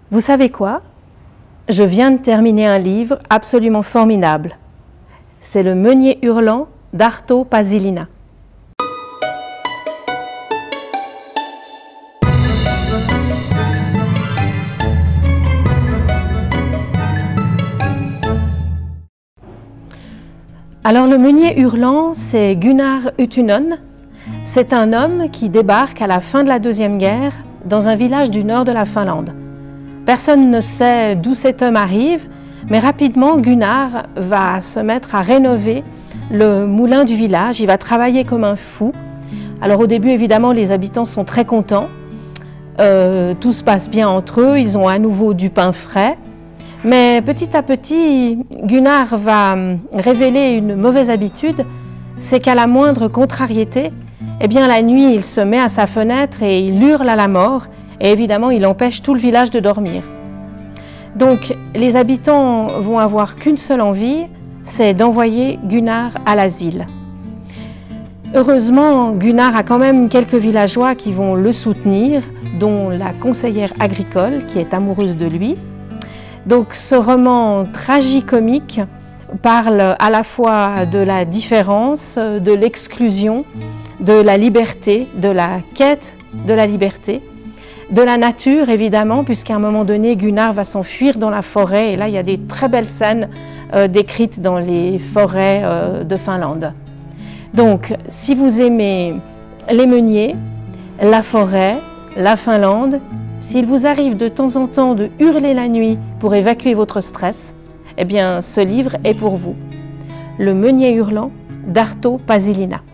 Vous savez quoi? Je viens de terminer un livre absolument formidable. C'est Le Meunier hurlant d'Arto Pasilina. Alors le meunier hurlant, c'est Gunnar Utunen. C'est un homme qui débarque à la fin de la Deuxième Guerre dans un village du nord de la Finlande. Personne ne sait d'où cet homme arrive, mais rapidement Gunnar va se mettre à rénover le moulin du village. Il va travailler comme un fou. Alors au début, évidemment, les habitants sont très contents. Tout se passe bien entre eux, ils ont à nouveau du pain frais. Mais petit à petit, Gunnar va révéler une mauvaise habitude, c'est qu'à la moindre contrariété, eh bien la nuit, il se met à sa fenêtre et il hurle à la mort, et évidemment, il empêche tout le village de dormir. Donc, les habitants vont avoir qu'une seule envie, c'est d'envoyer Gunnar à l'asile. Heureusement, Gunnar a quand même quelques villageois qui vont le soutenir, dont la conseillère agricole, qui est amoureuse de lui. Donc ce roman tragicomique parle à la fois de la différence, de l'exclusion, de la liberté, de la quête de la liberté, de la nature évidemment, puisqu'à un moment donné Gunnar va s'enfuir dans la forêt et là il y a des très belles scènes décrites dans les forêts de Finlande. Donc si vous aimez les meuniers, la forêt, la Finlande, s'il vous arrive de temps en temps de hurler la nuit pour évacuer votre stress, eh bien ce livre est pour vous. Le Meunier hurlant d'Arto Pasilina.